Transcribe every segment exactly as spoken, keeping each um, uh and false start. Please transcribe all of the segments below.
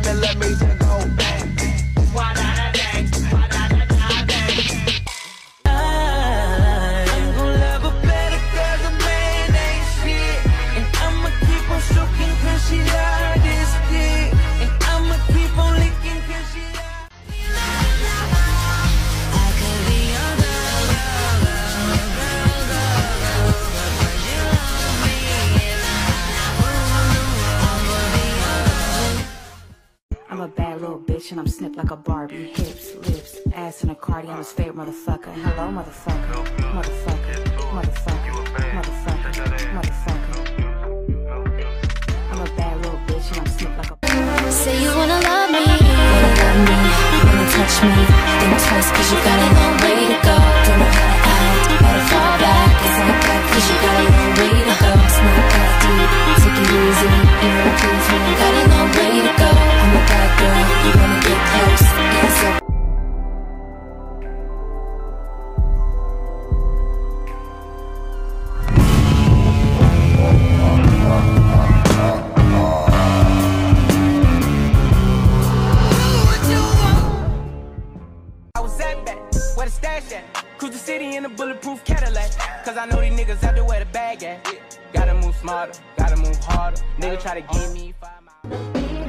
and let me just go bang, bang. Why not a bang? Why not a bang? I'm gonna love her better 'cause a man ain't shit. And I'ma keep on stroking 'cause she love this dick. And I'ma keep on licking 'cause she love. I'm a bad little bitch and I'm snipped like a Barbie. Hips, lips, ass in a cardi. I'm his favorite motherfucker. Hello, motherfucker. Motherfucker. Motherfucker. Motherfucker. Motherfucker. I'm a bad little bitch and I'm snipped like a. Say you wanna love me, wanna love me, wanna touch me. Think twice 'cause you got a long way to go. Don't know how to act, how to fall back. It's like that 'cause you got a long way to go. It's not that deep, take it easy. You know, please, when you got a long way to go. I'm a bad girl, you wanna get close. Yeah, so Cruise the city in a bulletproof Cadillac. Cause I know these niggas out there where the bag at. Gotta move smarter, gotta move harder. Nigga try to give me five miles.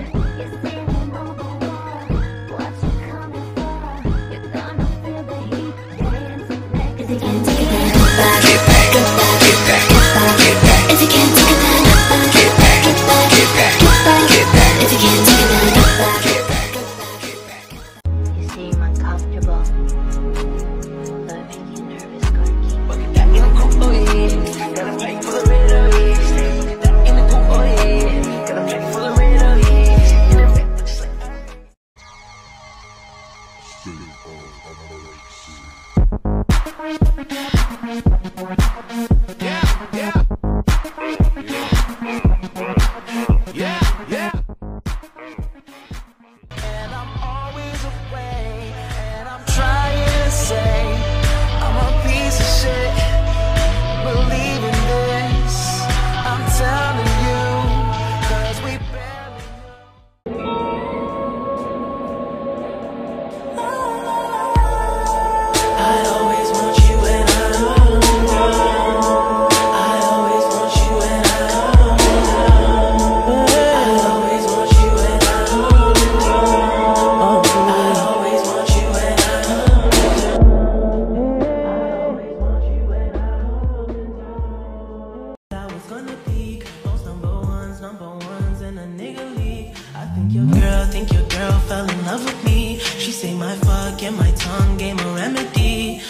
get back, get back, get back, get back, get back. If you can't take it, then get back, get back, get back, get back, get back, get back. If you can't take it, then get back, get back, get back, get back. You seem uncomfortable, but make you nervous, gonna keep. Look at that in the coupe, oh yeah. Got a plate full of red, oh yeah. Look at that in the coupe, oh yeah. Got a plate full of red, oh yeah. In the back, just like that. Yeah, yeah. Yeah, yeah. And I'm always away, and I'm trying to say I'm a piece of shit. Believe in this, I'm telling you, 'cause we barely I always want you and I don't know. I always want you and I don't know. I always want you and I don't know. I always want you and I don't know. I always want you and I don't know. I was gonna peak, most number ones, number ones in a nigga league. I think your girl, think your girl fell in love with me. She say my fuck and my tongue gave a remedy.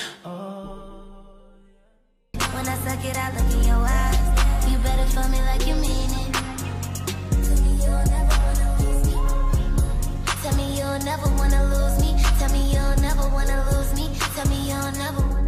When I suck it, I look in your eyes. You better feel me like you mean it. Tell me you'll never wanna lose me. Tell me you'll never wanna lose me. Tell me you'll never wanna lose me. Tell me you'll never wanna lose me.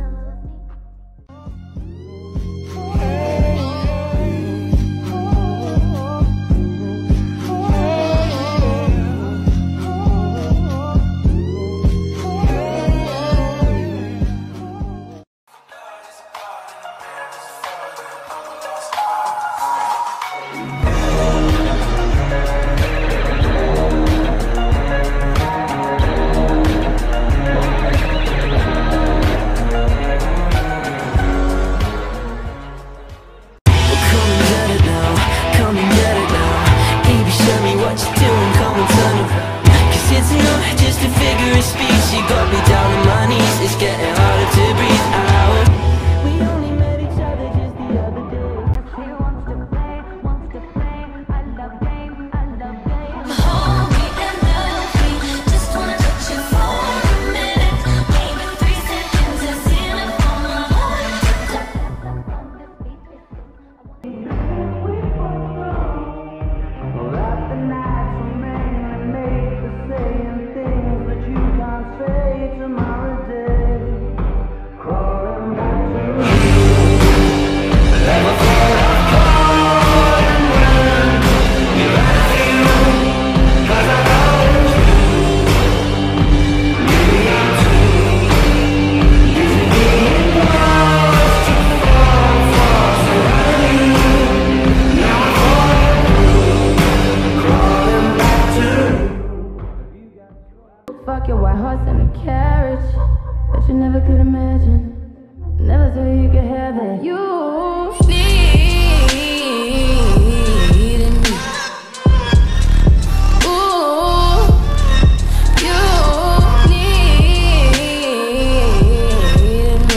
like your white horse and a carriage, but you never could imagine. Never thought you could have it. You needed me. Ooh, you needed me.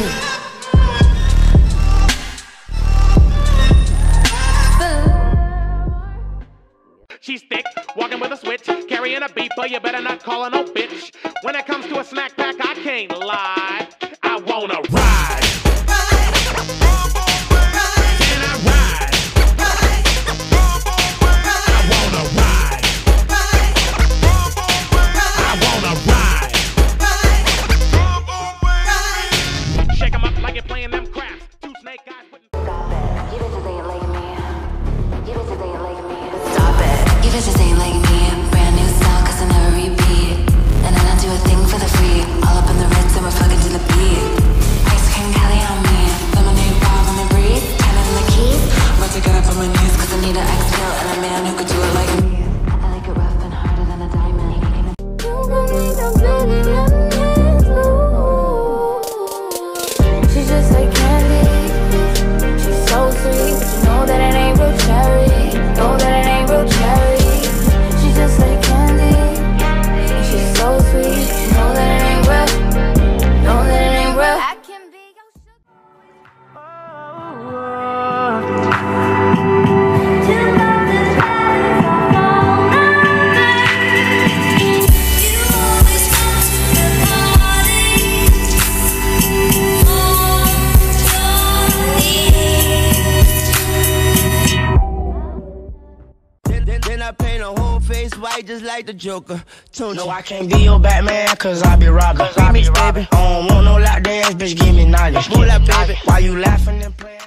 She's thick, walking with a switch, carrying a beeper, you better not call her no bitch. When it comes to a snack pack, I can't lie. I wanna ride. Can I ride? I wanna ride. I wanna ride. Shake 'em up like you're playing them craps. Two snake eyes with Stop it. You bitches ain't like me. You bitches ain't like me. Stop it. You bitches ain't like me. Brand new style, cause I never repeat. And I don't do a thing for the free. All up in the ritz and we're fucking to the beat. Ice cream Cali on me. Lemonade bar when we breathe. Kind of in the keys. About to get up on my knees, cause I need an exhale and a man who could do it like me. I like it rough and harder than a diamond. She's just like candy. She's so sweet, but you know that it ain't real cherry. Know that it ain't real cherry. She's just like candy. And she's so sweet, but you know that it ain't real. Know that it ain't real. I can be your sugar. Then, then, then I paint a whole face white just like the Joker. Don't No, I can't be your Batman, cause I be robbing. Remix, baby. I don't want no lap dance, bitch, give me knowledge. Pull up, baby. Why you laughing and playing?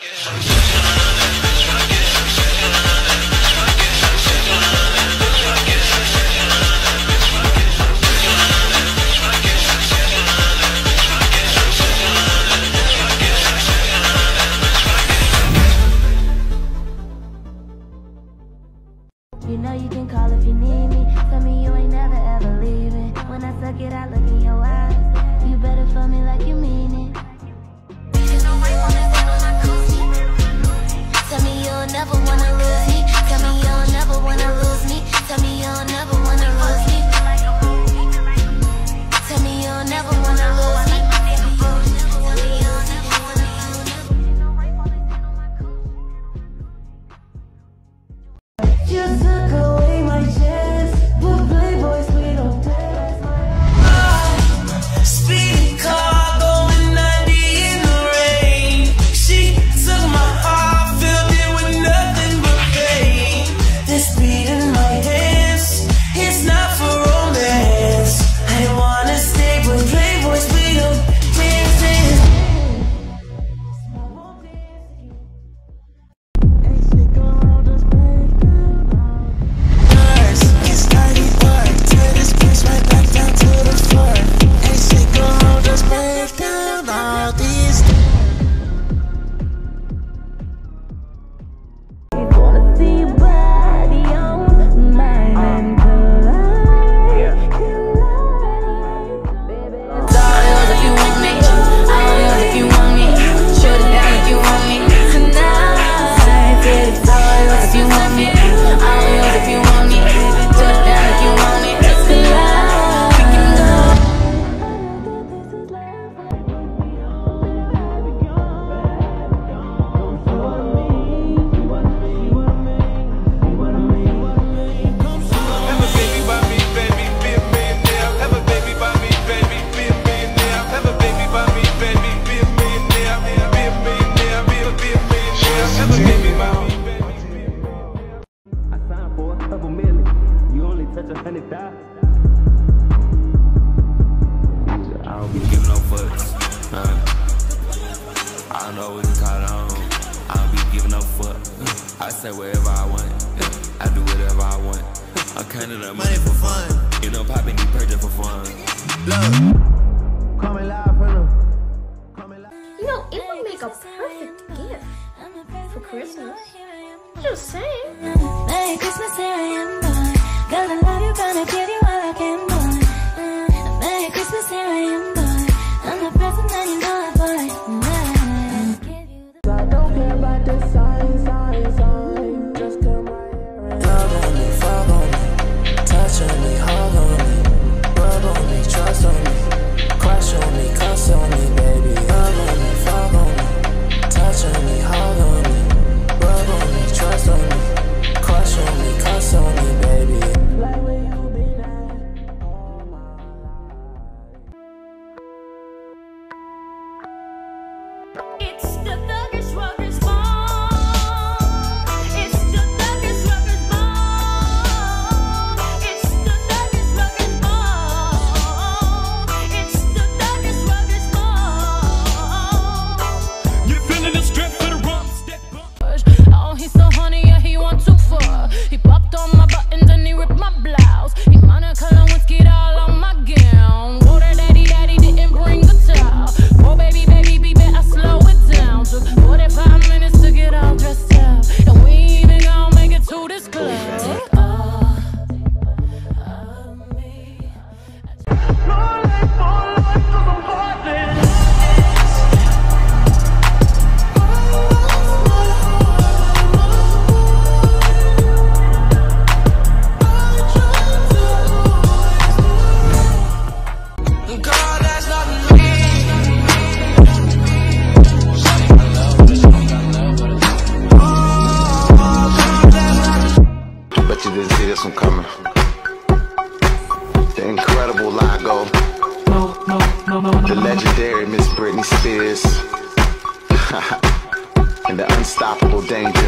Fuck it. know we can call it home. I don't be giving no fuck. I say whatever I want. I do whatever I want. I'm counting up money for fun. You know, popping these purchase for fun. Look. Coming live from them. You know, it would make a perfect gift for Christmas. Just saying. Merry Christmas, here I am, boy. Girl, I love you, gonna give you all I can, boy. Merry Christmas, here I am, boy. I'm the present and you know it, boy. I don't care about the signs, signs, signs. Just come right here and love on me, fuck on me, touch on me, hug on me, rub on me, trust on me, crush on me, cuss on me, baby. Love on me, fuck on me, touch on me, hug on me, rub on me, trust on me, crush on me, cuss on me, baby. Like where you been at all my life. It's the Thuggish Ruggers Ball. It's the Thuggish Ruggers Ball. It's the Thuggish Ruggers Ball. It's the Thuggish Ruggers Ball. You feeling the strip for the rum stick? Oh, he's so honey, yeah, he want too far. He popped on my buttons and he ripped my blouse. He Monica Lewinsky all on my gown. Oh, that daddy, daddy didn't bring the towel. Oh, baby, baby, be better slow it down. Took forty-five minutes to get all dressed up, and we ain't even gonna make it to this club. Take all of me. Bet you didn't see this one coming. The incredible Lago. The legendary Miss Britney Spears. And the unstoppable Danger.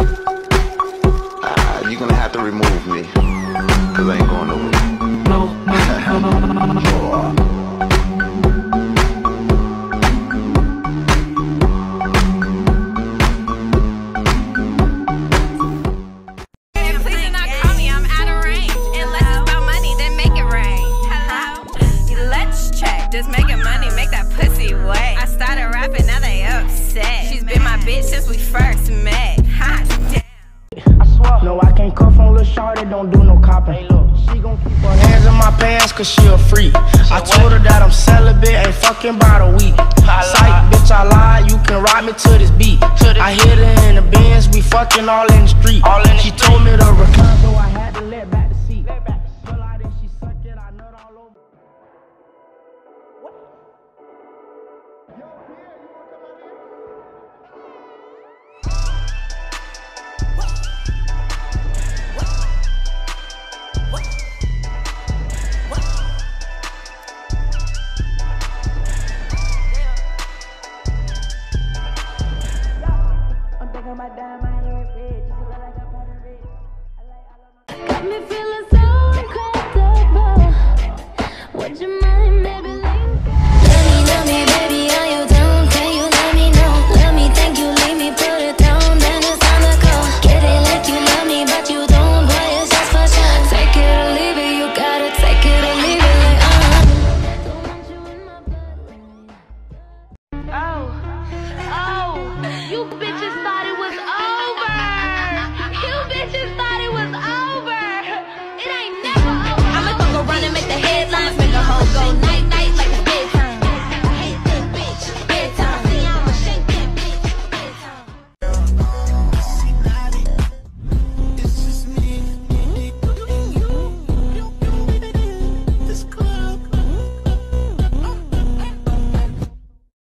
Uh, you're gonna have to remove me, cause I ain't going nowhere. Just making money, make that pussy wet. I started rapping, now they upset. She's been my bitch since we first met. Hot damn. I swear. No, I can't cuff on Lil' Shorty, don't do no copping. Hey, look, she gon' keep her hands in my pants cause she a freak. I told her that I'm celibate, ain't fucking about a week. Psych, bitch, I lied, you can ride me to this beat. I hit her in the Benz, we fucking all in the street. She told me to recline, so I had to let back the seat. Pull out and she sucked it, I nut all over. Got me feeling